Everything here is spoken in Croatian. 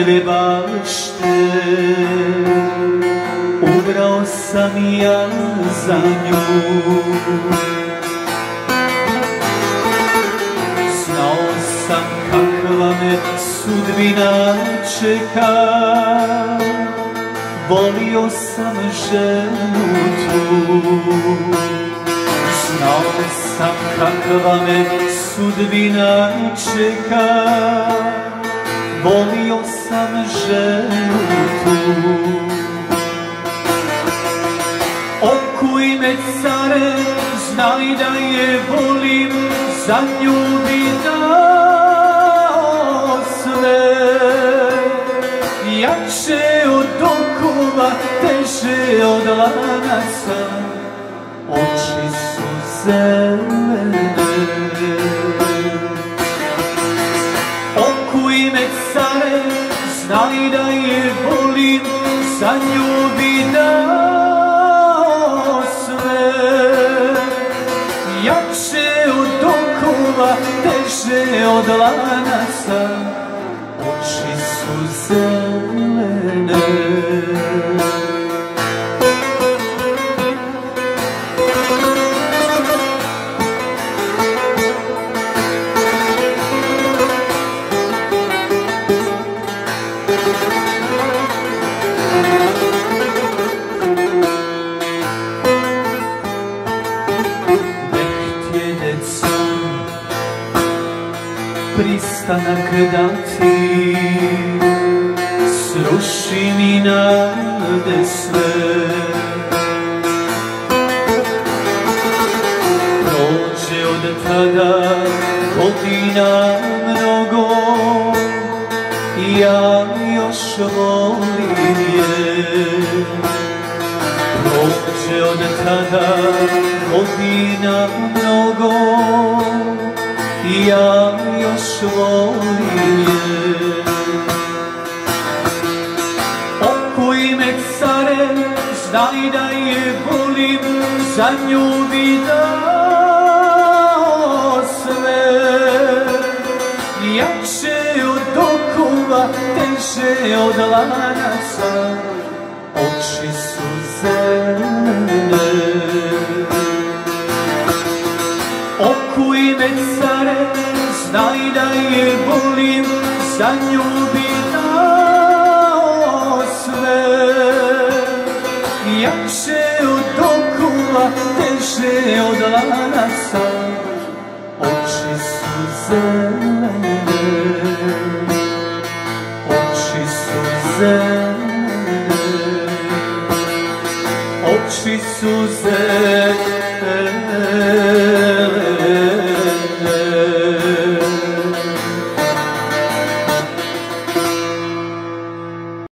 bijele bašte, ubrao sam ja za nju. Znao sam kakva me sudbina čeka, volio sam ženu tu. Znao sam kakva me sudbina čeka, volio sam ženu tu. Okuj me care, znaj da je volim, za nju bi dao sve. Jače od okova, teže od lanaca, oči su zelene. Okuj me care, znaj da je volim, za nju bi dao sve. Jače od okova, teže od lanaca, oči su zelene. Pristanak dati, sruši mi nade sve. Prođe od tada godina mnogo, ja još volim je. Prođe od tada godina mnogo, ja još volim je. Okuj me care, znaj da je volim, za nju bi dao sve. Jače od okova, teže od lanaca, oči su zelene. Okuj me care, znaj da je volim, za nju bi dao sve. Jače od okova, teže od lanaca, oči su zelene. Oči su zelene. Oči su zelene.